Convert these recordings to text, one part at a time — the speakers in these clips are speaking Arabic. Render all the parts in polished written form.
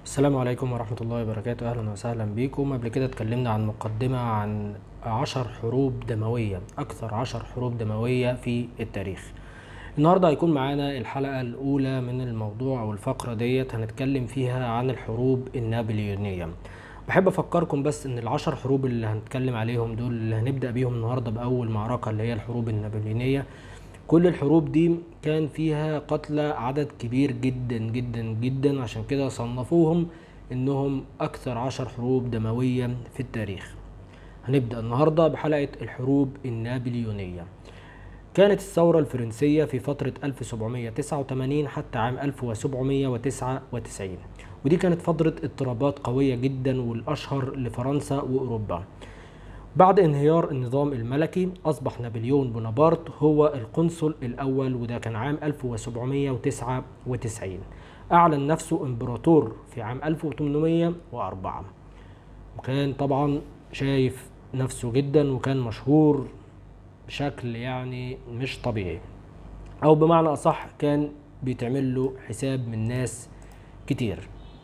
السلام عليكم ورحمة الله وبركاته. أهلا وسهلا بكم. قبل كده اتكلمنا عن مقدمة عن 10 حروب دموية، أكثر 10 حروب دموية في التاريخ. النهاردة هيكون معانا الحلقة الأولى من الموضوع أو الفقرة ديت، هنتكلم فيها عن الحروب النابليونية. بحب أفكركم بس إن ال10 حروب اللي هنتكلم عليهم دول اللي هنبدأ بيهم النهاردة بأول معركة اللي هي الحروب النابليونية. كل الحروب دي كان فيها قتلى عدد كبير جدا جدا جدا، عشان كده صنفوهم انهم اكثر 10 حروب دموية في التاريخ. هنبدأ النهاردة بحلقة الحروب النابليونية. كانت الثورة الفرنسية في فترة 1789 حتى عام 1799، ودي كانت فترة اضطرابات قوية جدا والأشهر لفرنسا وأوروبا. بعد انهيار النظام الملكي أصبح نابليون بونابرت هو القنصل الأول، وده كان عام 1799. أعلن نفسه إمبراطور في عام 1804، وكان طبعا شايف نفسه جدا وكان مشهور بشكل يعني مش طبيعي، أو بمعنى أصح كان بيتعمل له حساب من ناس كتير.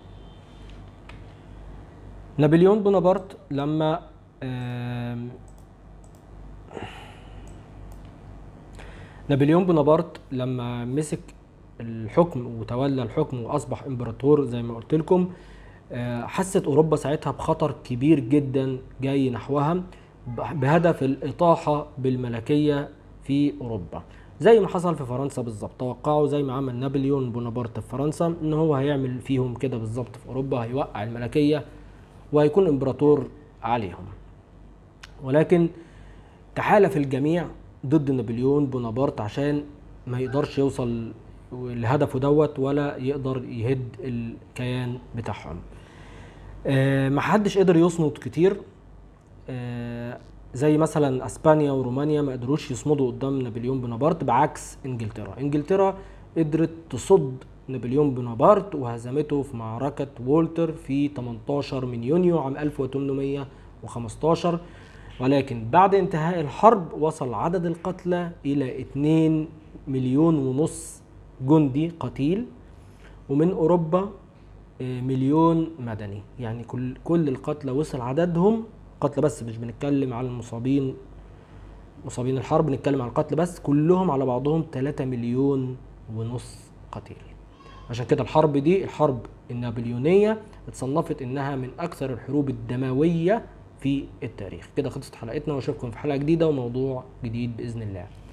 نابليون بونابرت لما نابليون بونابرت لما مسك الحكم وتولى الحكم واصبح امبراطور زي ما قلت لكم، حست اوروبا ساعتها بخطر كبير جدا جاي نحوها بهدف الاطاحه بالملكيه في اوروبا، زي ما حصل في فرنسا بالظبط. توقعوا زي ما عمل نابليون بونابرت في فرنسا ان هو هيعمل فيهم كده بالظبط في اوروبا، هيوقع الملكيه وهيكون امبراطور عليهم. ولكن تحالف الجميع ضد نابليون بونابرت عشان ما يقدرش يوصل لهدفه دوت ولا يقدر يهد الكيان بتاعهم. ما حدش قدر يصمد كتير، زي مثلا اسبانيا ورومانيا ما قدروش يصمدوا قدام نابليون بونابرت، بعكس انجلترا قدرت تصد نابليون بونابرت وهزمته في معركة وولتر في 18 من يونيو عام 1815. ولكن بعد انتهاء الحرب وصل عدد القتلى إلى 2 مليون ونص جندي قتيل، ومن أوروبا مليون مدني. يعني كل القتلى وصل عددهم قتلى، بس مش بنتكلم على مصابين الحرب، بنتكلم على القتلى بس، كلهم على بعضهم 3 مليون ونص قتيل. عشان كده الحرب دي، الحرب النابليونية، اتصنفت انها من اكثر الحروب الدموية في التاريخ. كده خلصت حلقتنا، واشوفكم في حلقة جديدة وموضوع جديد بإذن الله.